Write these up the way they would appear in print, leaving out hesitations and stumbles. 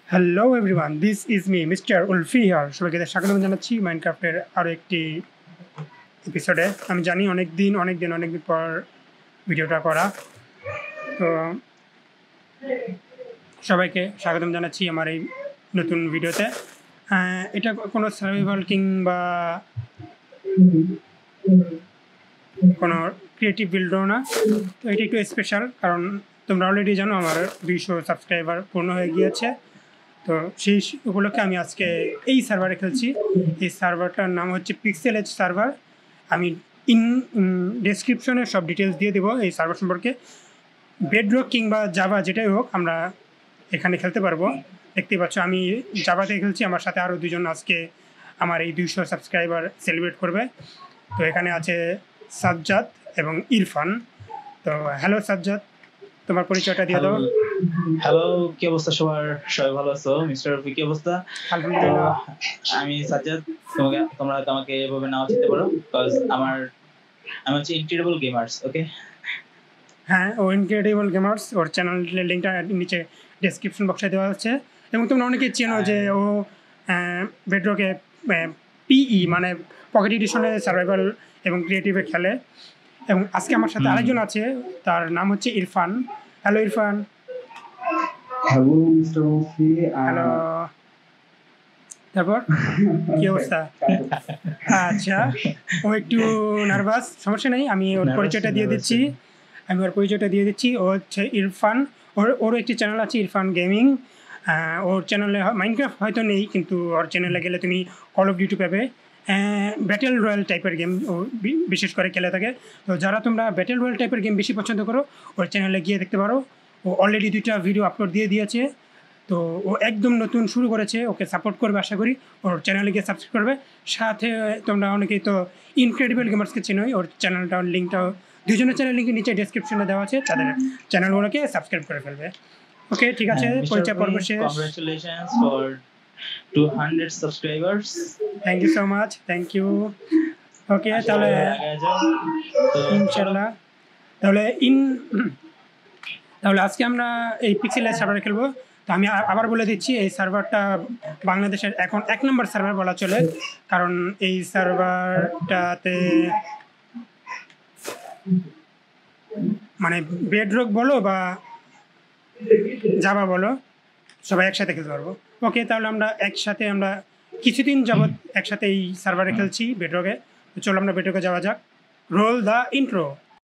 Hello everyone, this is me mister উলফি here. সবাইকে স্বাগত জানাচ্ছি মাইনক্রাফটের আরও একটি এপিসোডে। আমি জানি অনেক দিন পর ভিডিওটা করা, তো সবাইকে স্বাগতম জানাচ্ছি আমার এই নতুন ভিডিওতে। এটা কোনো সার্ভাইভাল কিংবা কোনো ক্রিয়েটিভ বিল্ডও না, তো এটা একটু স্পেশাল, কারণ তোমরা অলরেডি জানো আমার 200 সাবস্ক্রাইবার পূর্ণ হয়ে গিয়েছে। তো সেই উপলক্ষে আমি আজকে এই সার্ভারে খেলছি। এই সার্ভারটার নাম হচ্ছে পিক্সেল এজ সার্ভার। আমি ডেসক্রিপশনে সব ডিটেলস দিয়ে দেবো এই সার্ভার সম্পর্কে। বেডরক কিংবা জাভা যেটাই হোক, আমরা এখানে খেলতে পারবো। দেখতেই পাচ্ছ আমি জাভাতে খেলছি, আমার সাথে আরও দুজন আজকে আমার এই 200 সাবস্ক্রাইবার সেলিব্রেট করবে। তো এখানে আছে সাজ্জাদ এবং ইরফান। তো হ্যালো সাজ্জাদ, তোমার পরিচয়টা দিয়ে দাও। হ্যালো, কি অবস্থা সবার? সবাই ভালো আছো? মিস্টার রফি, কি অবস্থা? আলহামদুলিল্লাহ। আমি সাজ্জাদ। তোমরা আমাকে এভাবে নাও চিনতে পারো, বিকজ আমি হচ্ছে ইনক্রেডিবল গেমার্স। ওকে, হ্যাঁ, ও ইনক্রেডিবল গেমার্স, ওর চ্যানেলের লিঙ্কটা নিচে ডেসক্রিপশন বক্সে দেওয়া আছে। এবং তোমরা অনেকেই চেনো যে ও বেডরকে পিই মানে পকেট এডিশনে সার্ভাইভাল এবং ক্রিয়েটিভে খেলে। এবং আজকে আমার সাথে আরেকজন আছে, তার নাম হচ্ছে Irfan. Hello Irfan. Hello mister ওফি। হ্যালো, তারপর কি অবস্থা? আচ্ছা, ও একটু নার্ভাস, সমস্যা নেই, আমি ওর পরিচয়টা দিয়ে দিচ্ছি। ও হচ্ছে ইরফান। ওর একটি চ্যানেল আছে, ইরফান গেমিং। ওর চ্যানেলে মাইনক্রাফট হয়তো নেই, কিন্তু ওর চ্যানেলে গেলে তুমি কল অফ ডিউটি পাবে। ব্যাটেল রয়্যাল টাইপের গেম ও বিশেষ করে খেলে থাকে। তো যারা তোমরা ব্যাটেল রয়্যাল টাইপের গেম বেশি পছন্দ করো, ওর চ্যানেলে গিয়ে দেখতে পারো। ও অলরেডি 2টা ভিডিও আপলোড দিয়ে দিয়েছে। তো ও একদম নতুন শুরু করেছে, ওকে সাপোর্ট করবে আশা করি। ওর চ্যানেলে গিয়ে সাবস্ক্রাইব করবে। সাথে তোমরা অনেকেই তো ইনক্রেডিবল গেমার্সকে চেনোই, ওর চ্যানেলটার লিঙ্কটাও দুজনের চ্যানেল লিঙ্ক নিচে ডেসক্রিপশনে দেওয়া আছে, তাদের চ্যানেলগুলোকে সাবস্ক্রাইব করে ফেলবে। ওকে, ঠিক আছে, পরিচয় পর্ব শেষ। Congratulations for 200 subscribers. Thank you so much, thank you. Okay, তাহলে ইনশাল্লাহ তাহলে আজকে আমরা এই পিক্সেলের সার্ভারে খেলবো। তো আমি আবার বলে দিচ্ছি, এই সার্ভারটা বাংলাদেশের এখন 1 নম্বর সার্ভার বলা চলে, কারণ এই সার্ভারটাতে মানে বেডরক বলো বা জাভা বলো, সবাই একসাথে খেলতে পারবো। ওকে, তাহলে আমরা কিছুদিন যাবৎ একসাথে এই সার্ভারে খেলছি বেডরকে। তো চলো আমরা বেডরকে যাওয়া যাক। Role the intro.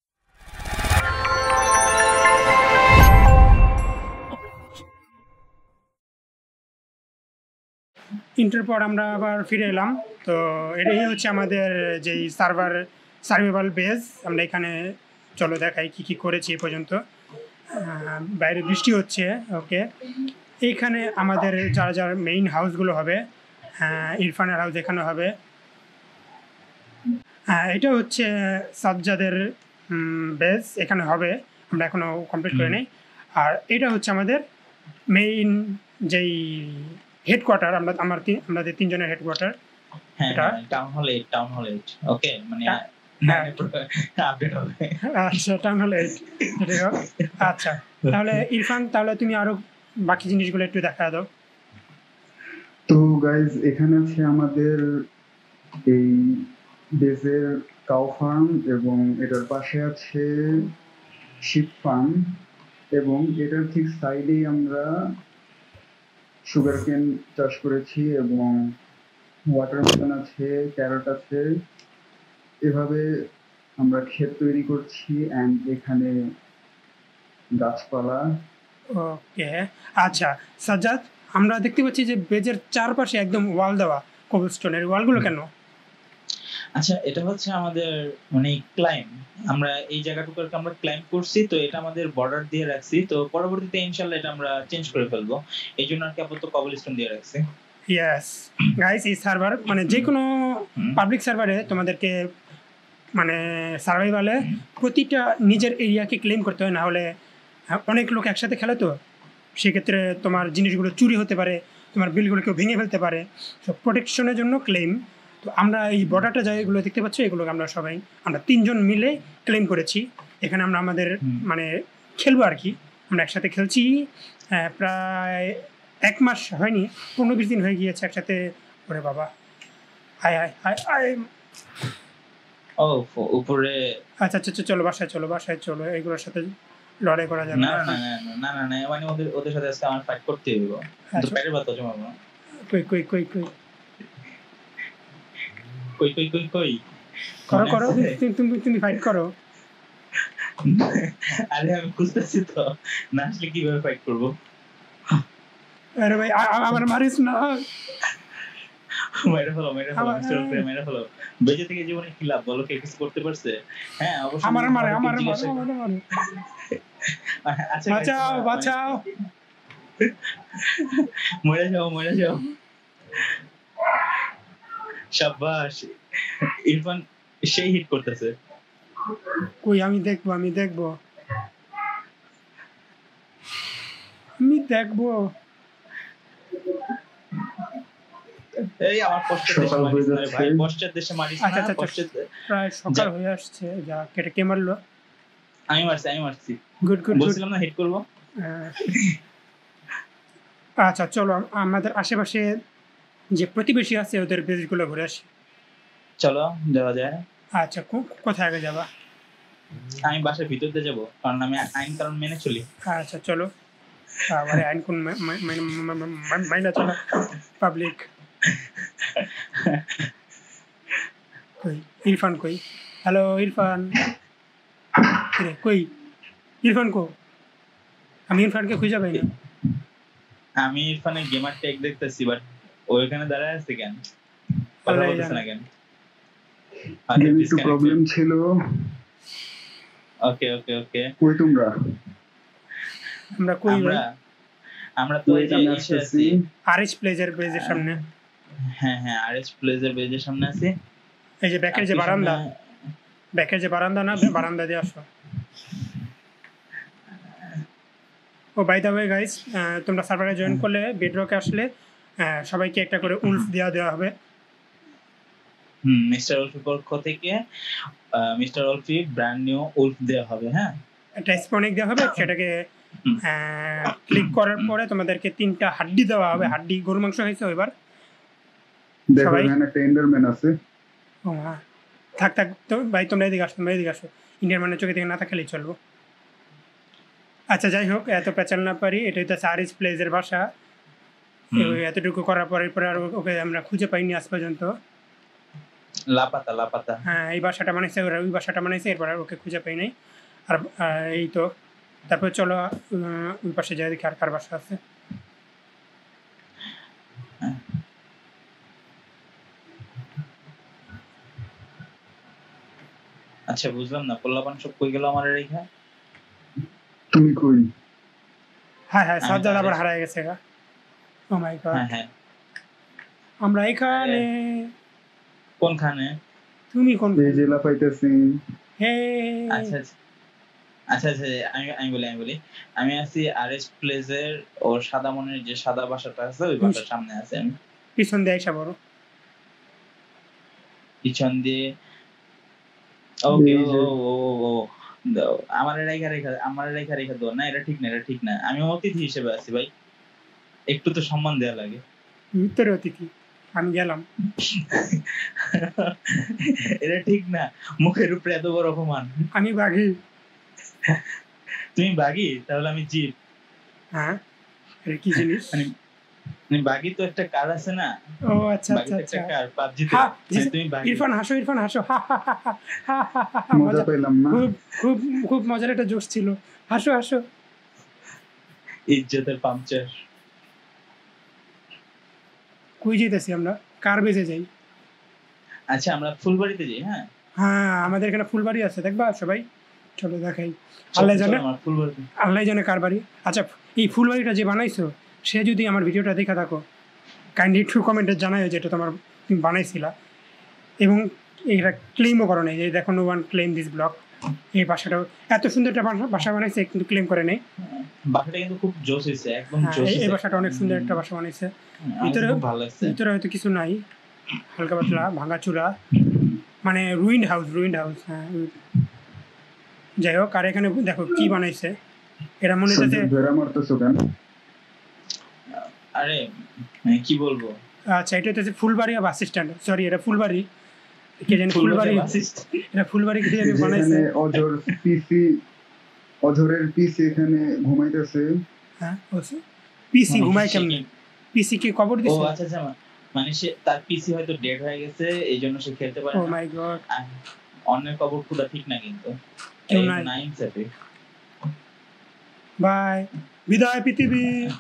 ইন্টার পর আমরা আবার ফিরে এলাম। তো এটাই হচ্ছে আমাদের যেই সার্ভাইভাল বেস। আমরা এখানে চলো দেখাই কী কী করেছি এ পর্যন্ত। বাইরে বৃষ্টি হচ্ছে। ওকে, এইখানে আমাদের যার মেইন হাউসগুলো হবে, ইরফানের হাউস এখানে হবে। এটা হচ্ছে সাজ্জাদের বেস, এখানে হবে, আমরা এখনও কমপ্লিট করে নিই। আর এটা হচ্ছে আমাদের মেইন যেই হেডকোয়ার্টার, আমাদের 3 জনের হেডকোয়ার্টার। এটা টাউন হল 8। ওকে, মানে আপডেট হবে। আচ্ছা, টাউন হল 8। আচ্ছা, তাহলে ইরফান, তাহলে তুমি আরো বাকি জিনিসগুলো একটু দেখা দাও। তো গাইজ, এখানে আছে আমাদের এই বেজের কাউ ফার্ম, এবং এটার পাশে আছে শিপ ফার্ম, এবং এটার ঠিক সাইডেই আমরা সুগার কেন চাষ করেছি, এবং ওয়াটারমেলন আছে, ক্যারট আছে। এভাবে আমরা ক্ষেত তৈরি করছি, অ্যান্ড এখানে গাছপালা। ওকে, আচ্ছা সাজ্জাদ, আমরা দেখতে পাচ্ছি যে বেজের চারপাশে একদম ওয়াল দেওয়া, কোবলস্টোনের ওয়ালগুলো কেন? আচ্ছা, এটা হচ্ছে আমাদের মানে ক্লাইম, আমরা এই জায়গাটুকুকে আমরা ক্লাইম করছি, তো এটা আমাদের বর্ডার দিয়ে রাখছি। তো পরবর্তীতে ইনশাআল্লাহ এটা আমরা চেঞ্জ করে ফেলবো, এই জন্য আর কি আপাতত কবলস্টোন দিয়ে রাখছি। ইয়েস গাইস, এই সার্ভার মানে যে কোনো পাবলিক সার্ভারে তোমাদেরকে মানে সার্ভাইভালে প্রতিটা নিজের এরিয়াকে ক্লেম করতে হয়, না হলে অনেক লোক একসাথে খেলে, তো সেক্ষেত্রে তোমার জিনিসগুলো চুরি হতে পারে, তোমার বিলগুলো কেউ ভেঙে ফেলতে পারে। তো প্রোটেকশনের জন্য ক্লেম। তো আমরা এই বর্ডারটা জায়গাগুলো দেখতে পাচ্ছি, এগুলোকে আমরা 3 জন মিলে ক্লেম করেছি। এখানে আমরা আমাদের মানে খেলবো আর কি, আমরা একসাথে খেলছি প্রায় 1 মাস হয়নি, 15-20 দিন হয়ে গিয়েছে একসাথে। ওরে বাবা, আয় আয় আয় আয়। ও উপরে। আচ্ছা আচ্ছা চলো বাসায় চলো, এগুলোর সাথে লড়াই করা যাবে না না। না না না না না, মানে ওদের সাথে আজকে আমার ফাইট করতে হইব, কিন্তু পেটের ব্যথা জমাবো না। কই কই কই কই কই কই কই কই করো করো, তুমি ফাইট করো। আরে আমি খুঁজতেছি তো, না আসলে কিভাবে ফাইট করবো? আরে ভাই আমার মারিস না। মেরে ফেলো মিস্টার ওলফি, মেরে ফেলো। বেঁচে থেকে জীবনে কি লাভ বলো? কে কিছু করতে পারছে? হ্যাঁ অবশ্যই। আমার মারে। আচ্ছা বাঁচাও। মরে যাও। শাবাশ, ইরফান সেই হিট করতেছে। কই আমি দেখবো। এই আমার কষ্টের দেশে মারিস না ভাই, কষ্টের দেশে মারিস না। আচ্ছা প্রায় সকাল হয়ে আসছে, যা কেটে কে মারলো? আমি মারছি। গুড বলছিলাম না হিট করবো। আচ্ছা চলো আমাদের আশেপাশে যে প্রতিবেশী আছে ওদের বেসগুলো ঘুরে আসি। চলো যাওয়া যায়। আচ্ছা কোথায় আগে যাবা? আমি বাসার ভিতর দিয়ে যাবো, কারণ আমি আইন কারণ মেনে চলি। আচ্ছা চলো। আরে আইন কোন মাইনা চলা পাবলিক। কই ইরফান কই? হ্যালো ইরফান। কই ইরফান কো? আমি ইরফানকে খুঁজে পাই না। আমি ইরফানের গেমার ট্যাগ দেখতেছি, বাট ওইখানে দাঁড়ায় আছে কেন? কথা বলতেছ না কেন? একটু প্রবলেম ছিল। ওকে কই তোমরা? আমরা তো এই যে এসেছি আরএস প্লেজের বেজের সামনে। হ্যাঁ আরএস প্লেজের বেজের সামনে আছি। এই যে ব্যাকের যে বারান্দা না, বারান্দা দিয়ে আসো। ও বাই দ্য ওয়ে গাইস, তোমরা সার্ভারে জয়েন করলে বেডরকে আসলে সবাইকে একটা করে উলফ দেওয়া হবে। মিস্টার ওলফির পক্ষ থেকে mister Wolfie brand new wolf দেওয়া হবে। হ্যাঁ, একটা স্পনিক দেওয়া হবে, সেটাকে ক্লিক করার পরে তোমাদেরকে 3টা হাড্ডি দেওয়া হবে। হাড্ডি গরু মাংস হয়েছে এবার। দেখো এখানে টেন্ডারম্যান আছে। ও হ্যাঁ, থাক তো ভাই, তোমরা এদিকে আসো। ইন্ডিয়ানম্যানের চোখে থেকে না থাকলেই চলবো। আচ্ছা যাই হোক, এত পেঁচাল না পারি। এটা হচ্ছে আরএস প্লেজের বাসা। এতটুকু করার পরে আর ওকে আমরা খুঁজে পাইনি আজ পর্যন্ত। লাপাতা। হ্যাঁ, এই বাসাটা বানাইছে ওরা, ওই বাসাটা বানাইছে, এরপর আর ওকে খুঁজে পাই নাই। আর এই তো, তারপর চলো ওই পাশে যাই, দেখি আর কার বাসা আছে। আচ্ছা বুঝলাম না, পোল্লাপান সব কই গেল আমার রেখা? তুমি কই? হ্যাঁ সাজ্জাদ আবার হারায় গেছে। Oh my god. হ্যাঁ আমরা এখানে। কোনখানে? তুমি কোন জেলা পাইতেছি? আচ্ছা আমি বলি আমি আছি আরএস প্লেজের ওর সাদা মনের যে সাদা বাসাটা আছে, ওই বাসার সামনে আছি আমি। পিছন দিয়ে আইসা বড় পিছন দিয়ে। ওকে ও আমার রেখা দাও না, এটা ঠিক না। আমি অতিথি হিসেবে আছি ভাই, একটু তো সম্মান দেওয়া লাগে। ভিতরে অতিথি, আমি গেলাম। এটা ঠিক না, মুখের উপরে এত বড় অপমান। আমি বাঘি। তুমি বাঘি? তাহলে আমি জিপ। হ্যাঁ, এটা কি জিনিস? মানে বাঘি তো একটা কার আছে না? ও আচ্ছা একটা কার পাবজিতে। তুমি বাঘি। ইরফান হাসো। মজা পেলাম না। খুব মজার একটা জোশ ছিল। হাসো। ইজ্জতের পাংচার। কই যেতেছি আমরা? কার বেজে যাই? আচ্ছা আমরা ফুলবাড়িতে যাই। হ্যাঁ আমাদের এখানে ফুলবাড়ি আছে, দেখবা সবাই? চলো দেখাই। আল্লাহ জানে কার বাড়ি। আচ্ছা, এই ফুলবাড়িটা যে বানাইছো, সে যদি আমার ভিডিওটা দেখে থাকো, কাইন্ডলি একটু কমেন্টে জানাও যেটা তুমি বানাইছিলা, এবং এটা ক্লেমও করো নাই। যে দেখো, no one claim this block. এই বাসাটাও এত সুন্দর একটা বাসা বানাইছে, কিন্তু ক্লেম করে নেই। বাসাটা কিন্তু খুব জোস হইছে, একদম জোস। এই বাসাটা অনেক সুন্দর একটা বাসা বানাইছে। ভিতরে হয়তো কিছু নাই, হালকা পাতলা ভাঙাচুরা, মানে রুইন্ড হাউস। হ্যাঁ যাই হোক, আর এখানে দেখো কি বানাইছে। এরা মনে হচ্ছে আরে মানে কি বলবো, আচ্ছা এটা হচ্ছে ফুলবাড়িয়া বাস স্ট্যান্ড, সরি এটা ফুলবাড়ি, কে জানি ফুলবাড়ি, এটা ফুলবাড়ি কে জানি বানাইছে। যেখানে অজরের পিসি এখানে ঘুমাইতেছে। হ্যাঁ পিসি মানে ঘুমায় সে কেমনে? কি- পিসি কে কবর ও দিছে? আচ্ছা আচ্ছা, মানে সে তার পিসি হয়তো ডেড হয়ে গেছে, এই জন্য সে খেলতে পারে ও না। মাই গড, আর অন্যের কবর খোদা ঠিক না কিন্তু, কেউ এই নাই। নাইন সেটে। বাই, বিদায় পৃথিবী।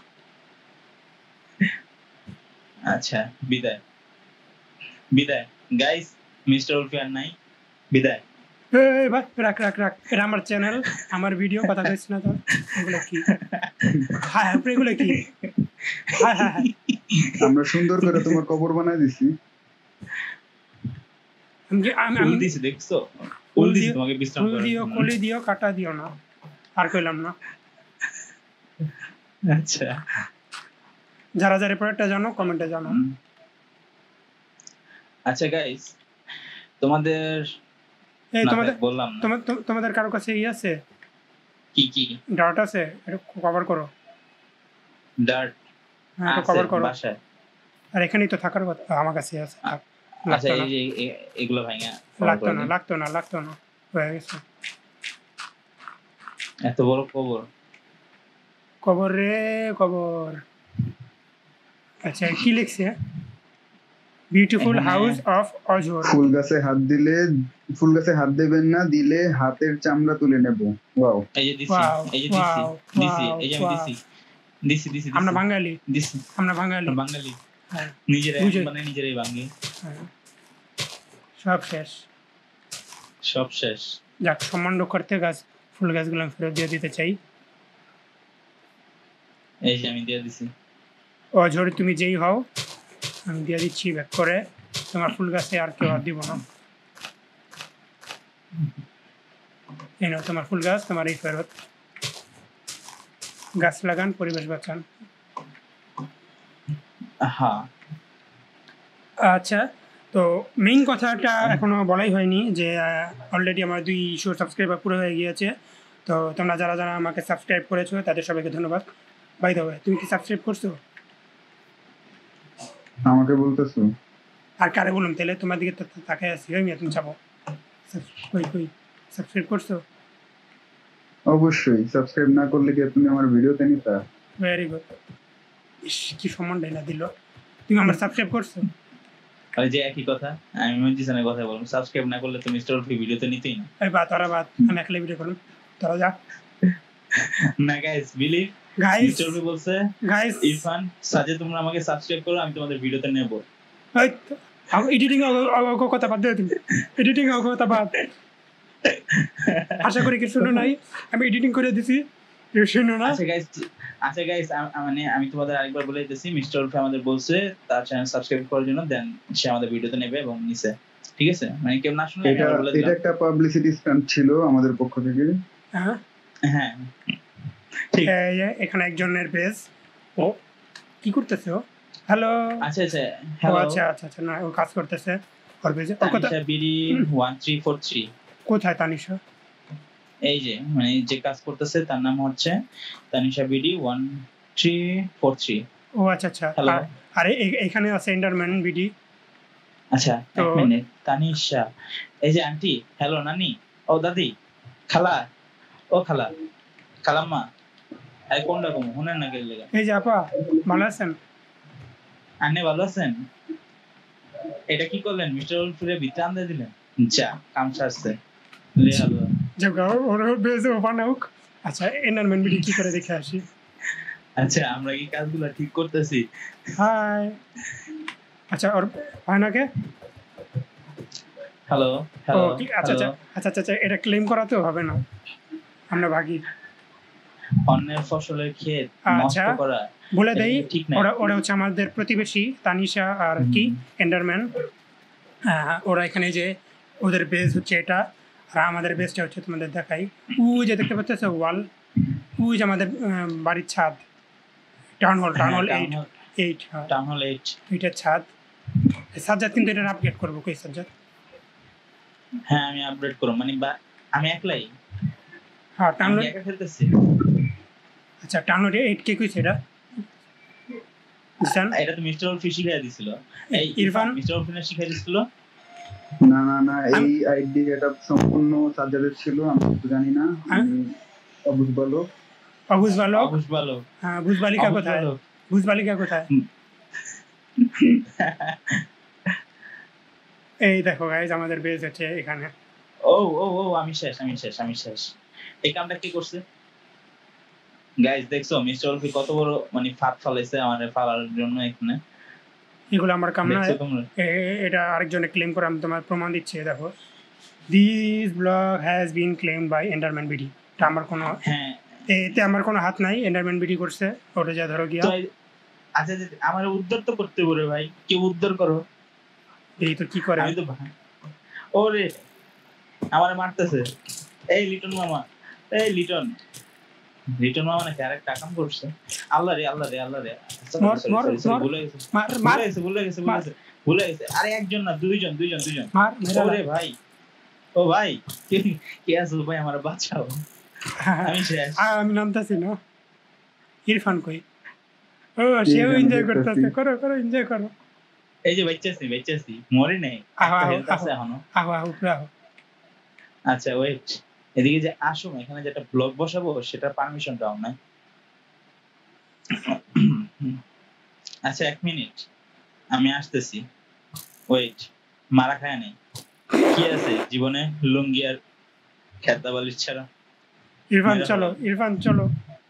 আচ্ছা বিদায় বিদায় গাইস, মিস্টার উলফি আর নাই, বিদায়। এই ভাই রাখ রাখ রাখ, এটা আমার চ্যানেল, আমার ভিডিও, কথা কইছ না তো? এগুলো কি? হ্যাঁ হ্যাঁ এগুলো কি? হ্যাঁ হ্যাঁ হ্যাঁ, আমরা সুন্দর করে তোমার কবর বানাই দিছি। আমি ফুল দিছি দেখছো, ফুল দিছি তোমাকে বিশ্রাম ফুল করার দিও, জন্য। কলি দিও, কাটা দিও না, আর কইলাম না। আচ্ছা যারা যারা পরেরটা জানো কমেন্টে জানো। আচ্ছা গাইস, তোমাদের এই না তোমাদের থাক, বললাম না। তোমাদের কারো কাছে ই আছে, কি কি ডার্ট আছে? এটা কভার করো, ডার্ট হ্যাঁ এটা আছে কভার করো। বাসায়? আর এখানেই তো থাকার কথা, আমার কাছে আছে। আচ্ছা লাগতো না, এই যে এগুলো ভাঙা লাগতো না, লাগতো না, লাগতো না, হয়ে গেছে। এত বড় কবর। কবর রে কবর। আচ্ছা কি লিখছে? বিউটিফুল এখানে- হাউস অফ অজর। ফুল গাছে হাত দেবেন না, দিলে হাতের চামড়া তুলে নেব। ওয়াও। এই যে দিছি, Wow, এই যে দিছি, wow, দিছি, এই যে আমি wow, দিছি, দিছি দিছি আমরা বাঙালি, দিছি, আমরা বাঙালি। বাঙালি হ্যাঁ, নিজেরাই বুঝে। মানে নিজেরাই ভাঙি। হ্যাঁ। সব শেষ। সব শেষ। যাক, সম্মান করতে ফুল গাছগুলো আমি ফেরত দিয়ে দিতে চাই। এই যে আমি দিয়ে দিছি। অঝরে তুমি যেই হও, আমি দিয়ে দিচ্ছি ব্যাক করে। তোমার ফুল গাছে আর কেউ আর দিব না। এই নাও তোমার ফুল গাছ, তোমার এই ফেরত। গাছ লাগান, পরিবেশ বাঁচান। হ্যাঁ আচ্ছা, তো মেইন কথাটা এখনো বলাই হয়নি যে অলরেডি আমার 200 সাবস্ক্রাইবার পুরো হয়ে গিয়েছে। তো তোমরা যারা যারা আমাকে সাবস্ক্রাইব করেছো তাদের সবাইকে ধন্যবাদ। বাই দ্য ওয়ে, তুমি কি সাবস্ক্রাইব করছো? আমাকে বলতেছো? আর কারে বলুন তাহলে, তোমার দিকে তাকায় আছি, ওই মিয়া তুমি যাবো। কই সাবস্ক্রাইব করছো? অবশ্যই। সাবস্ক্রাইব না করলে কি তুমি আমার ভিডিওতে নিতা? Very good. ইস কি সম্মানটাই না দিল। তুমি আমার সাবস্ক্রাইব করছো? ওই যে একই কথা, আমি মজিসানের কথা বললাম, সাবস্ক্রাইব না করলে তুমি স্টোর ফ্রি ভিডিওতে নিতেই না। এই তোরা আমি একলাই ভিডিও করুন, তোরা যা। না guys, believe guys store free বলছে গাইস ইরফান সাজে তোমরা আমাকে সাবস্ক্রাইব করো, আমি তোমাদের ভিডিওতে নেব। এডিটিং কথা বাদ দেবে তুমি, এডিটিং কথা বাদ। আশা করি কি শুনো নাই, আমি এডিটিং করে দিছি, শুনো না। আচ্ছা গাইস মানে আমি তোমাদের আরেকবার বলে দিতেছি, মিস্টার উলফি আমাদের বলছে তার চ্যানেল সাবস্ক্রাইব করার জন্য, দেন সে আমাদের ভিডিওতে নেবে এবং নিছে। ঠিক আছে, মানে কেউ না শুনলে আমি আবার বলে এটা দিলাম। একটা পাবলিসিটি স্টান্ট ছিল আমাদের পক্ষ থেকে। হ্যাঁ হ্যাঁ ঠিক। এখানে একজনের পেজ, ও কি করতেছে? Oh hello. আচ্ছা আচ্ছা ও হ্যালো। আচ্ছা আচ্ছা আচ্ছা, না ও কাজ করতেছে ওর পেজে। ওর কথা তানিশা বিডি 1343। কোথায় তানিশা? এই যে মানে যে কাজ করতেছে তার নাম হচ্ছে তানিশা বিডি 1343। ও আচ্ছা আচ্ছা। হ্যালো। আরে এখানে আছে এন্ডারম্যান বিডি। আচ্ছা তো এক মিনিট, তানিশা, এই যে আন্টি, হ্যালো নানি, ও দাদি, খালা, ও খালা, খালাম্মা, এই কোন রকম হুনেন না গেলে? এই যে আপা, ভালো আছেন? আন্নে ভালো আছেন? এটা কি করলেন, মিস্টার উলফিরে ভিতরে আনতে দিলেন? যা কাম সারছে লে হলো। যে ওর পেজে ওপেন হোক। আচ্ছা এন্ডারম্যান বিডি কি করে দেখে আসি। আচ্ছা আমরা কি কাজগুলো ঠিক করতেছি? হাই। আচ্ছা ওর হয় না কে? Hello hello. আচ্ছা আচ্ছা আচ্ছা আচ্ছা, এটা ক্লেম করা তো হবে না, আমরা ভাগি। অন্যের ফসলের ক্ষেত নষ্ট আচ্ছা করা বলে দেই, ঠিক না। ওরা হচ্ছে আমাদের প্রতিবেশী তানিশা আর কি এন্ডারম্যান। ওরা এখানে যে ওদের বেস হচ্ছে এটা, আর আমাদের বেসটা হচ্ছে তোমাদের দেখাই, ওই যে দেখতে পাচ্ছ ওয়াল, ওই যে আমাদের বাড়ির ছাদ, টাউন হল 8 টাউন হল 8 এইটার ছাদ। সাজ্জাদ কিন্তু এটা আপডেট করবো, কই সাজ্জাদ? হ্যাঁ আমি আপডেট করব, মানে আমি একলাই, হ্যাঁ টাউন আমি একা খেলতেছি। আচ্ছা টাউন হল 8 কে কইছে এটা? জিসান এটা তো মিস্টার উলফি শিখাই দিছিল। এই ইরফান মিস্টার উলফি না শিখাই দিছিল? না না না, এই আইডিয়াটা সম্পূর্ণ সাজ্জাদের ছিল, আমি তো জানি না। আমি অবুঝ বলো। অবুজ বালক, অবুঝ বালক। হ্যাঁ বুঝ বালিকা অবুঝ কোথায়? বালক। বুঝ বালিকা কোথায়? এই দেখো গাইজ আমাদের বেজ হচ্ছে এখানে। ও ও ও আমি শেষ। এই কামটা কি করছে গাইজ? দেখছো মিস্টার উলফি কত বড় মানে ফাঁদ ফালাইছে আমাদের ফালার জন্য এখানে। এগুলো আমার কাম না, দেখছো তোমরা? এটা আরেকজনে ক্লেম করে, আমি তোমার প্রমাণ দিচ্ছি। দেখো, this block has been claimed by Enderman BD. এটা আমার কোনো, হ্যাঁ এতে আমার কোনো হাত নাই, এন্ডারম্যান বিডি করছে। ওটা যা ধরো গিয়া। তো আচ্ছা আমার উদ্ধার তো করতে পারে ভাই, কেউ উদ্ধার করো। এই তো কি করে, আমি তো ওরে আমারে মারতেছে। এই লিটন মামা, এই লিটন মামা নাকি আরেকটা কাম করছে। আল্লাহ রে মর মর মর, ভুলে গেছে। আরে একজন না, দুইজন। মার মেরা ওরে ভাই, ও ভাই কে আছো ভাই, আমার বাঁচাও, আমি শেষ। আমি নামতাছি না। ইরফান কই? ও সেও এনজয় করতেছে, করো এনজয় করো। এই যে বেঁচেছি মরে নেই, আছে এখনো। আহো উপরে আহো। আচ্ছা ওয়েট, এদিকে যে আসো, এখানে যে একটা ব্লগ বসাবো সেটার পারমিশন দাও না। আচ্ছা 1 মিনিট, আমি আসতেছি। ওয়েট, মারা খায় নেই, কি আছে জীবনে লুঙ্গি আর খেতা বালিশ ছাড়া? ইরফান চলো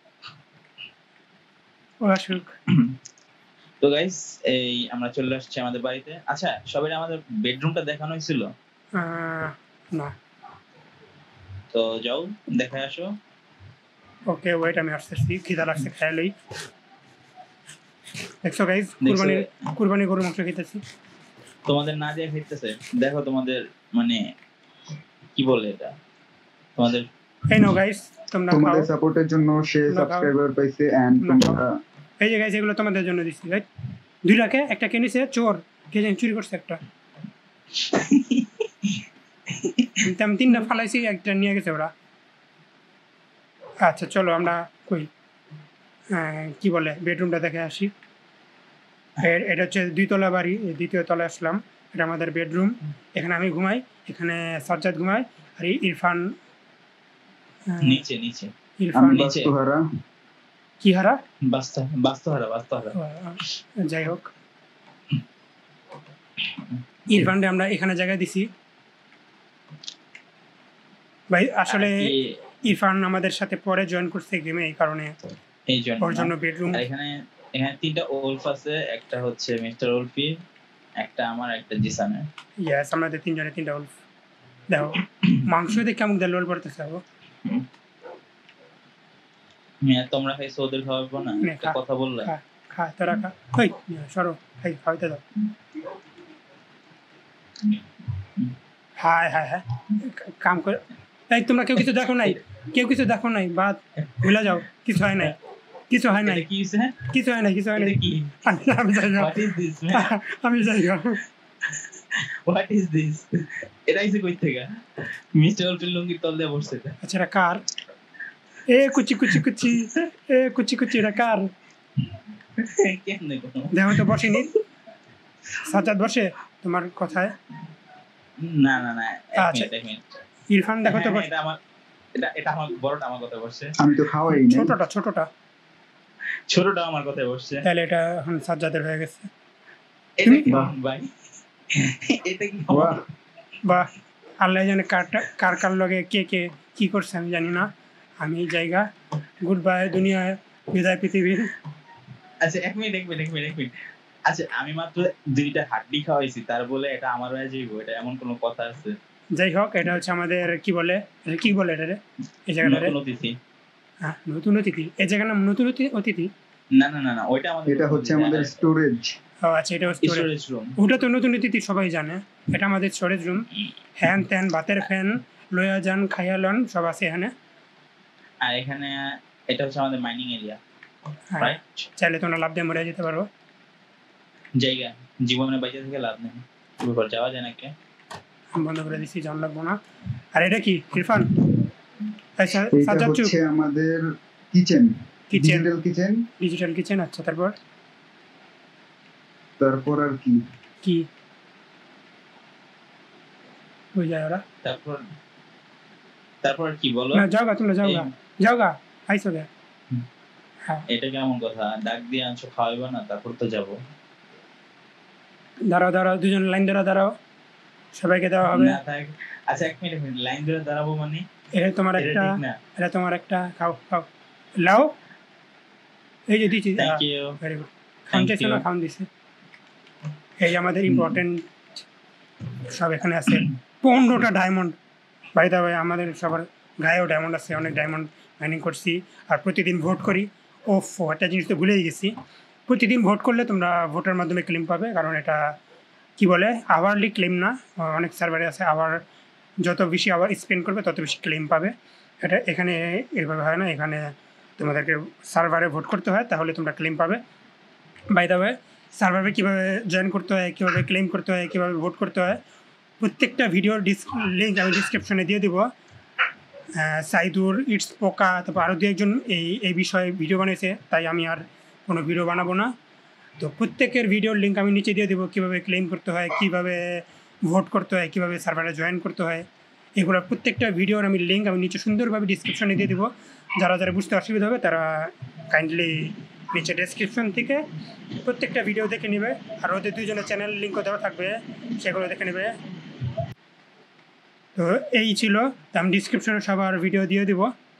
ও আসুক। তো গাইস, এই আমরা চলে আসছি আমাদের বাড়িতে। আচ্ছা সবাই আমাদের বেডরুমটা দেখানো হয়েছিল না? তো যাও দেখে আসো। ওকে ওয়েট, আমি আসতেছি, খিদা লাগছে, খেয়ালই। দেখছো গাইস, কুরবানি গরুর মাংস খেতেছি। তোমাদের না দিয়ে খাইতেছে, দেখো তোমাদের মানে কি বলে এটা, তোমাদের এই নাও গাইস, তোমরা খাও। তোমাদের সাপোর্টের জন্য সে সাবস্ক্রাইবার পাইছে এন্ড তোমরা এই যে গাইস, এগুলো তোমাদের জন্য দিচ্ছি। রাইট, 2 লাখে একটা কিনেছে চোর, কে জানি চুরি করছে একটা। আমি 3টা ফালাইছি, একটা নিয়ে গেছে ওরা। আচ্ছা চলো আমরা কই কি বলে বেডরুমটা দেখে আসি। এটা হচ্ছে 2 তলা বাড়ি, 2য় তলায় আসলাম। এটা আমাদের বেডরুম। এখানে আমি ঘুমাই, এখানে সাজ্জাদ ঘুমায়, আর ইরফান নিচে ইরফান বাস্তুহারা। কি হারা? বাস্তুহারা। যাই হোক, ইরফানকে আমরা এখানে জায়গা দিছি ভাই। আসলে ইরফান আমাদের সাথে পরে জয়েন করছে গেমে, এই কারণে ওর জন্য বেডরুম। এখানে 3টা ওলফ আছে, একটা হচ্ছে মিস্টার ওলফি, একটা আমার, একটা জিসানের। ইয়েস, আমাদের 3 জনে 3টা ওলফ। দেখো মাংস দেখে কেমন দেয়, লোল পড়তেছে। তোমরা খাইছো, ওদের খাওয়াবো না? একটা কথা বললে খা তোরা খা, ওই সরো, খাইতে দাও। হায় কাম করে। এই তোমরা কেউ কিছু দেখো নাই, বাদ ভুলে যাও, কিছু হয় নাই। আমি যাই। What is this? এটা আইছে কই থেকে? মিস্টার ওলফির লুঙ্গির তল দিয়ে বসছে। আচ্ছা এটা কার? কুচি এটা কার? কেমনে কোন দেখো তো বসেনি। সাজ্জাদ বসে তোমার কথায়? না আচ্ছা ইরফান দেখো তো, এটা আমার বড়টা আমার কথা বসছে। আমি তো খাওয়াই নাই। ছোটটা আমার কথা বসছে। তাহলে এটা এখন সাজ্জাদের হয়ে গেছে। এটা কি ভাই? এটা কি বাহ, আল্লাহ জানে কার লগে কে কি করছে, আমি জানি না। আমি জায়গা গুড বাই দুনিয়া, বিদায় পৃথিবী। আচ্ছা 1 মিনিট। আচ্ছা আমি মাত্র 2টা হাড্ডি খাওয়াইছি, তার বলে এটা আমার হয়ে যাইব? এটা এমন কোন কথা আছে? যাই হোক, এটা হচ্ছে আমাদের কি বলে এটা রে, এই জায়গাটা নতুন অতিথি। নতুন অতিথি, এই জায়গার নাম নতুন অতিথি? না ওইটা আমাদের, এটা হচ্ছে আমাদের স্টোরেজ। আচ্ছা এটা স্টোরেজ রুম। ওটা তো নতুন অতিথি সবাই জানে, এটা আমাদের স্টোরেজ রুম। হ্যান ত্যান বাতের ফ্যান লয়া যান, খাইয়া লন, সব আছে এখানে। আর এখানে এটা হচ্ছে আমাদের মাইনিং এরিয়া। রাইট, চাইলে তোমরা লাভ দিয়ে মরে যেতে পারো। জায়গা জীবনে বাইরে থেকে লাভ নেই, উপর যাওয়া যায় নাকি? বন্ধ করে দিছি, জান লাগবো না। আর এটা কি ইরফান? এটা হচ্ছে আমাদের কিচেন, ডিজিটাল কিচেন। আচ্ছা তারপর তারপর আর কি? কি ওই যায় ওরা? তারপর তারপর আর কি বলো? না যাও গা, তোমরা যাও গা আইসো গে। হ্যাঁ এটা কেমন কথা? ডাক দিয়ে আনছো, খাওয়াইবা না, তারপর তো যাবো। দাঁড়াও, দুজন লাইন দাঁড়াও, সবাইকে দেওয়া হবে। না থাক। আচ্ছা এক মিনিট, লাইন ধরে দাঁড়াবো মানে? এটা তোমার এটা একটা, ঠিক না। এটা তোমার একটা, খাও লাও, এই যে দিচ্ছি। Thank you. Very good. খান চাইছো না? খাওন দিছে। এই যে আমাদের ইম্পর্টেন্ট সব এখানে আছে। 15টা ডায়মন্ড। বাই দা ওয়ে, আমাদের সবার গায়েও ডায়মন্ড আছে, অনেক ডায়মন্ড মাইনিং করছি আর প্রতিদিন ভোট করি। একটা জিনিস তো ভুলেই গেছি, প্রতিদিন ভোট করলে তোমরা ভোটের মাধ্যমে ক্লেম পাবে, কারণ এটা কি বলে আওয়ারলি ক্লেম না, অনেক সার্ভারে আছে আওয়ার, যত বেশি আওয়ার স্পেন্ড করবে তত বেশি ক্লেম পাবে। এটা এখানে এভাবে হয় না, এখানে তোমাদেরকে সার্ভারে ভোট করতে হয়, তাহলে তোমরা ক্লেম পাবে। বাই দা ওয়ে, সার্ভারে কীভাবে জয়েন করতে হয়, কীভাবে ক্লেম করতে হয়, কীভাবে ভোট করতে হয়, প্রত্যেকটা ভিডিওর লিঙ্ক আমি ডিসক্রিপশনে দিয়ে দেবো। সাইদুর, ইটস পোকা, তারপর আরও দু একজন এই বিষয়ে ভিডিও বানিয়েছে, তাই আমি আর কোনো ভিডিও বানাবো না। তো প্রত্যেকের ভিডিওর লিঙ্ক আমি নিচে দিয়ে দেবো, কীভাবে ক্লেম করতে হয়, কীভাবে ভোট করতে হয়, কীভাবে সার্ভারে জয়েন করতে হয়, এগুলো প্রত্যেকটা ভিডিওর আমি লিঙ্ক আমি নিচে সুন্দরভাবে ডিসক্রিপশনে দিয়ে দেবো। যারা বুঝতে অসুবিধা হবে তারা কাইন্ডলি নিচে ডেসক্রিপশন থেকে প্রত্যেকটা ভিডিও দেখে নেবে, আর ওদের দুজনের চ্যানেল লিঙ্কও দেওয়া থাকবে, সেগুলো দেখে নেবে। তো এই ছিল, আমি ডিসক্রিপশনে সবার ভিডিও দিয়ে দিব।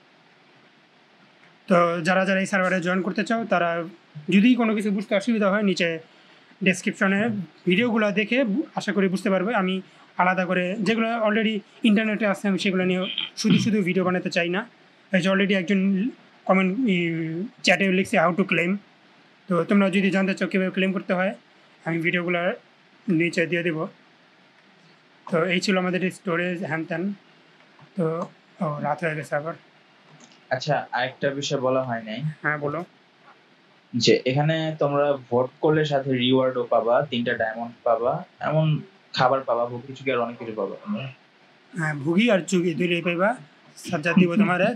তো যারা এই সার্ভারে জয়েন করতে চাও তারা যদি কোনো কিছু বুঝতে অসুবিধা হয়, নিচে ডেসক্রিপশনে ভিডিওগুলো দেখে আশা করি বুঝতে পারবে। আমি আলাদা করে যেগুলো অলরেডি ইন্টারনেটে আছে আমি সেগুলো নিয়ে শুধু ভিডিও বানাতে চাই না। এই যে অলরেডি একজন কমেন্ট চ্যাটে লিখছে হাউ টু ক্লেম, তো তোমরা যদি জানতে চাও কীভাবে ক্লেম করতে হয় আমি ভিডিওগুলো নিচে দিয়ে দেবো। তো এই ছিল আমাদের স্টোরেজ হ্যান ত্যান। তো রাত হয়ে গেছে আবার। আচ্ছা আরেকটা বিষয় বলা হয় নাই। হ্যাঁ বলো। যে এখানে তোমরা ভোট করলে সাথে রিওয়ার্ডও পাবা, 3টা ডায়মন্ড পাবা, এমন খাবার পাবা, কিছু কি আর অনেক কিছু পাবা তোমরা। হ্যাঁ ভুগি আর চুগি দুইটাই পাইবা। সাজ্জাদ দিব তোমারে।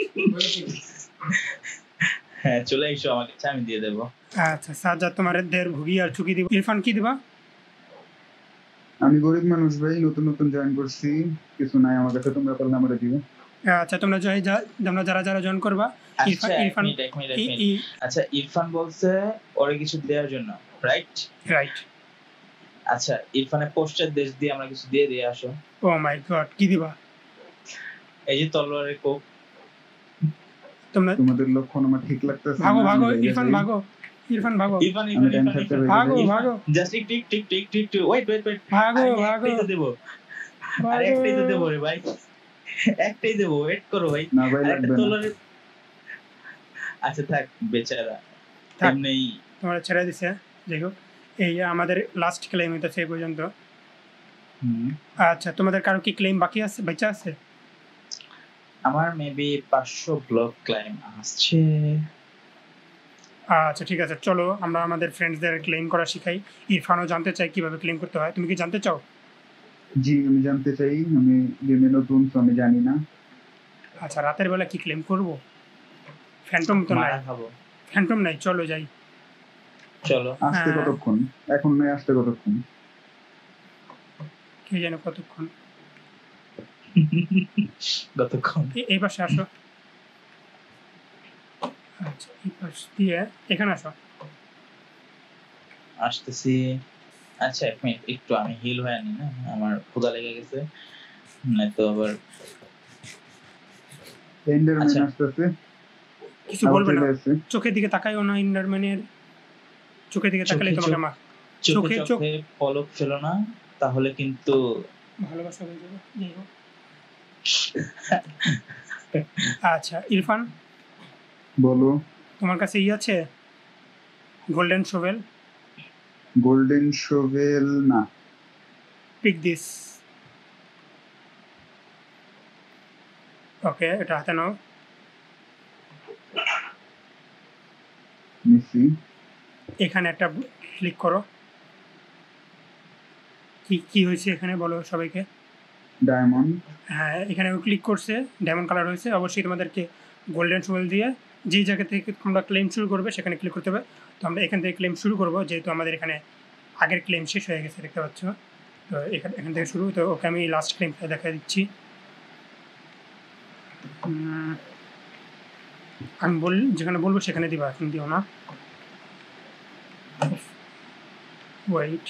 হ্যাঁ চলে এসো আমার কাছে, আমি দিয়ে দেবো। আচ্ছা সাজ্জাদ তোমার ভুগি আর চুকি দিব। ইরফান কি দিবা? আমি গরিব মানুষ ভাই, নতুন জয়েন করছি, কিছু নাই আমার কাছে, তোমরা পারলে আমারে দিও। আচ্ছা তোমরা যারা জয়েন করবা। ইরফান আচ্ছা ইরফান বলছে ওরে কিছু দেওয়ার জন্য, রাইট? আচ্ছা ইরফানের পোস্টার দেশ দিয়ে আমরা কিছু দিয়ে দিয়ে আসো। ও মাই গড, কি দিবা? এই যে তলোয়ারের কোপ। তোমাদের লক্ষণ আমার ঠিক লাগতেছে। ভাগো ইরফান, ভাগো ইরফান, ভাগো ভাগো জাস্ট টিক ওয়েট ভাগো একটাই দেব, আরে একটাই তো দেব রে ভাই, একটাই দেব, ওয়েট করো ভাই। না ভাই লাগবে না। আচ্ছা থাক বেচারা, এমনিই তোমরা ছেড়ে দিছে। দেখো এই আমাদের লাস্ট ক্লেম এটা সেই পর্যন্ত। আচ্ছা তোমাদের কারো কি ক্লেম বাকি আছে, বেঁচে আছে? আমার মেবি 500 ব্লক ক্লেম আসছে। আচ্ছা ঠিক আছে, চলো আমরা আমাদের ফ্রেন্ডসদের ক্লেম করা শিখাই। ইরফানও জানতে চাই কিভাবে ক্লেম করতে হয়, তুমি কি জানতে চাও? জি আমি জানতে চাই, আমি গেমে নতুন তো আমি জানি না। আচ্ছা রাতের বেলা কি ক্লেম করব? ফ্যান্টম তো নাই, ফ্যান্টম নাই, চলো যাই। চলো। আসতে কতক্ষণ? এখন নয়, আসতে কতক্ষণ? কে জানে কতক্ষণ। এই পাশে আসো। আচ্ছা এই পাশ দিয়ে এখানে আসো। আসতেছি। আচ্ছা এক মিনিট, একটু আমি হিল হয়ে আনি না, আমার ক্ষুধা লেগে গেছে, না তো আবার। এন্ডারম্যান আসতেছে, কিছু বলবে না, চোখের দিকে তাকাইও না। এন্ডারম্যানের চোখের দিকে তাকালে তোমাকে মা চোখে পলক ফেলো না, তাহলে কিন্তু ভালোবাসা হয়ে যাবে। আচ্ছা ইরফান বলো। তোমার কাছে আছে গোল্ডেন শোভেল? গোল্ডেন শোভেল না। Pick this. ওকে এটা হাতে নাও। নিছি। এখানে একটা ক্লিক করো। কি হয়েছে এখানে বলো সবাইকে। ডায়মন্ড। হ্যাঁ এখানে ক্লিক করছে, ডায়মন্ড কালার হয়েছে। অবশ্যই তোমাদেরকে গোল্ডেন শোভেল দিয়ে যেই জায়গা থেকে তোমরা ক্লেম শুরু করবে সেখানে ক্লিক করতে হবে। তো আমরা এখান থেকে ক্লেম শুরু করবো, যেহেতু আমাদের এখানে আগের ক্লেম শেষ হয়ে গেছে দেখতে পাচ্ছ। তো এখান থেকে শুরু। তো ওকে আমি লাস্ট ক্লেমটা দেখা দিচ্ছি। আমি যেখানে বলবো সেখানে দিবা, এখন দিও না। ওয়েট,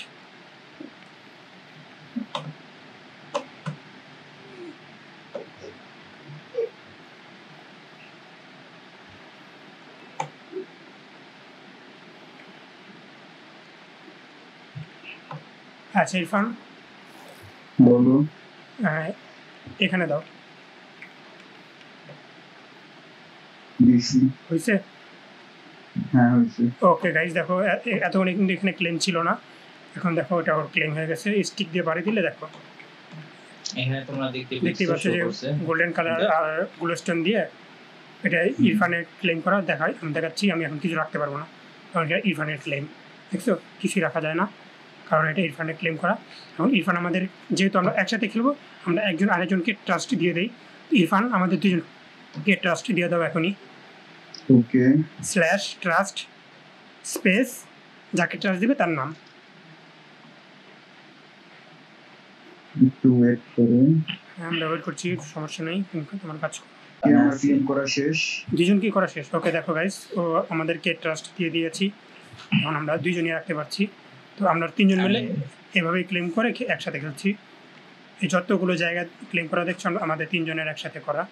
আচ্ছা ইরফান বলো। এখানে দাও। দিছি। হয়েছে? হ্যাঁ হয়েছে। ওকে গাইজ দেখো, এতক্ষণ কিন্তু এখানে ক্লেম ছিল না, এখন দেখো এটা ওর ক্লেম হয়ে গেছে। স্টিক দিয়ে বাড়ি দিলে দেখো এখানে তোমরা দেখতে পাচ্ছ যে গোল্ডেন কালার আর গ্লোস্টোন দিয়ে এটা ইরফানের ক্লেম করা দেখায়। আমি দেখাচ্ছি, আমি এখন কিছু রাখতে পারবো না কারণ এটা ইরফানের ক্লেম। দেখছো কিছুই রাখা যায় না কারণ এটা ইরফানের ক্লেম করা। এখন ইরফান আমাদের, যেহেতু আমরা একসাথে খেলবো, আমরা একজন আরেকজনকে ট্রাস্ট দিয়ে দিই। ইরফান আমাদের দুজনকে ট্রাস্ট দিয়ে দাও এখনই। ওকে। /ট্রাস্ট স্পেস যাকে ট্রাস্ট দিবে তার নাম। একটু ওয়েট করো। আমরা ওয়েট করছি, সমস্যা নেই, তুমি তোমার কাজ করো। আমার ক্লেম করা শেষ। দুজনকে করা শেষ। ওকে দেখো গাইস, ও আমাদেরকে ট্রাস্ট দিয়ে দিয়েছি, এখন আমরা দুইজনই রাখতে পারছি। তো আমরা তিনজন মিলে এভাবেই ক্লেম করে একসাথে খেলছি। এই যতগুলো জায়গা ক্লেম করা দেখছো আমাদের তিনজনের একসাথে করা।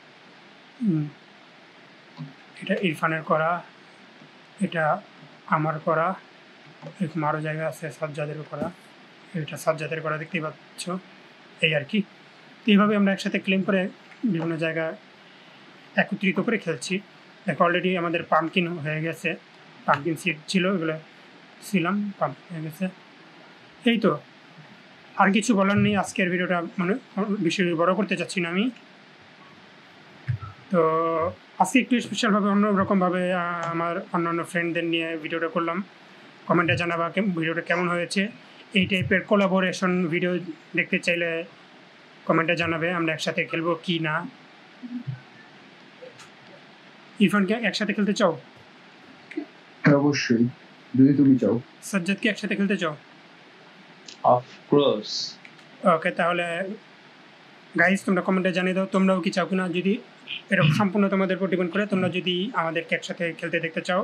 এটা ইরফানের করা, এটা আমার করা, এরকম আরও জায়গা আছে সাজ্জাদেরও করা, এটা সাজ্জাদের করা, দেখতেই পাচ্ছ। এই আর কি, এইভাবে আমরা একসাথে ক্লেম করে বিভিন্ন জায়গা একত্রিত করে খেলছি। দেখো অলরেডি আমাদের পাম্পকিন হয়ে গেছে, পাম্পকিন সিড ছিল, এগুলো ছিলাম, পাম্পকিন হয়ে গেছে। এই তো, আর কিছু বলার নেই। আজকের ভিডিওটা মানে বেশি বড় করতে চাচ্ছি না আমি। তো আজকে একটু স্পেশালভাবে অন্যরকমভাবে আমার অন্যান্য ফ্রেন্ডদের নিয়ে ভিডিওটা করলাম। কমেন্টে জানাবা ভিডিওটা কেমন হয়েছে। এই টাইপের কোলাবোরেশন ভিডিও দেখতে চাইলে কমেন্টে জানাবে, আমরা একসাথে খেলবো কি না। ইরফানকে একসাথে খেলতে চাও? অবশ্যই, যদি তুমি চাও। সাজ্জাদকে একসাথে খেলতে চাও? Of course. ওকে, তাহলে গাইস তোমরা কমেন্টে জানিয়ে দাও তোমরাও কি চাও কিনা। যদি এটা সম্পূর্ণ তোমাদের উপর ডিপেন্ড করে, তোমরা যদি আমাদেরকে একসাথে খেলতে দেখতে চাও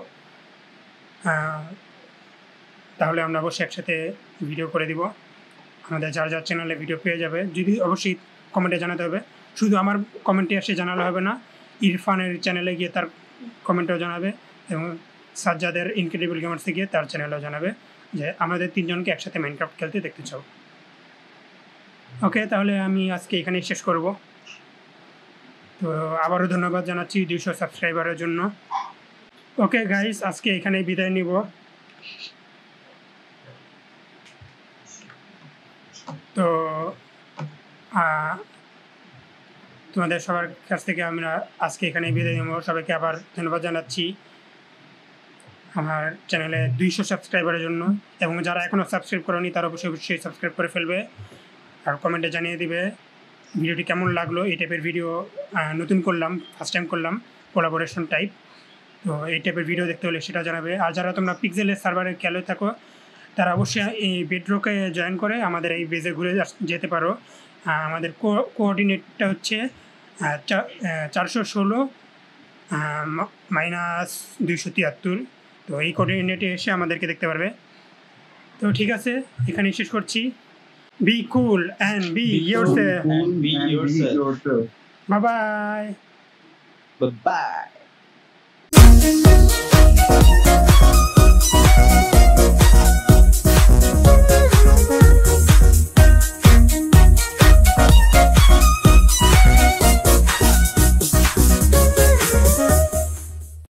তাহলে আমরা অবশ্যই একসাথে ভিডিও করে দিব। আমাদের যার যার চ্যানেলে ভিডিও পেয়ে যাবে, যদি অবশ্যই কমেন্টে জানাতে হবে। শুধু আমার কমেন্টে এসে জানালে হবে না, ইরফানের চ্যানেলে গিয়ে তার কমেন্টেও জানাবে, এবং সাজ্জাদের ইনক্রেডিবল গেমার্সে গিয়ে তার চ্যানেলেও জানাবে যে আমাদের তিনজনকে একসাথে মাইনক্রাফট খেলতে দেখতে চাও। ওকে, তাহলে আমি আজকে এখানেই শেষ করব। তো আবারও ধন্যবাদ জানাচ্ছি 200 সাবস্ক্রাইবারের জন্য। ওকে গাইস, আজকে এখানেই বিদায় নিব। তো তোমাদের সবার কাছ থেকে আমরা আজকে এখানেই বিদায় নেব। সবাইকে আবার ধন্যবাদ জানাচ্ছি আমার চ্যানেলে 200 সাবস্ক্রাইবারের জন্য, এবং যারা এখনও সাবস্ক্রাইব করেনি তারা অবশ্যই সাবস্ক্রাইব করে ফেলবে, আর কমেন্টে জানিয়ে দিবে ভিডিওটি কেমন লাগলো। এই টাইপের ভিডিও নতুন করলাম, ফার্স্ট টাইম করলাম কোলাবোরেশন টাইপ। তো এই টাইপের ভিডিও দেখতে হলে সেটা জানাবে। আর যারা তোমরা পিক্সেলের সার্ভারে খেলে থাকো তারা অবশ্যই এই বেডরকে জয়েন করে আমাদের এই বেজে ঘুরে যেতে পারো। আমাদের কোঅর্ডিনেটটা হচ্ছে 416 -273। তো এই কোঅর্ডিনেটে এসে আমাদেরকে দেখতে পারবে। তো ঠিক আছে, এখানে শেষ করছি। Be cool and be yourself. Be yourself. Bye bye. Bye bye.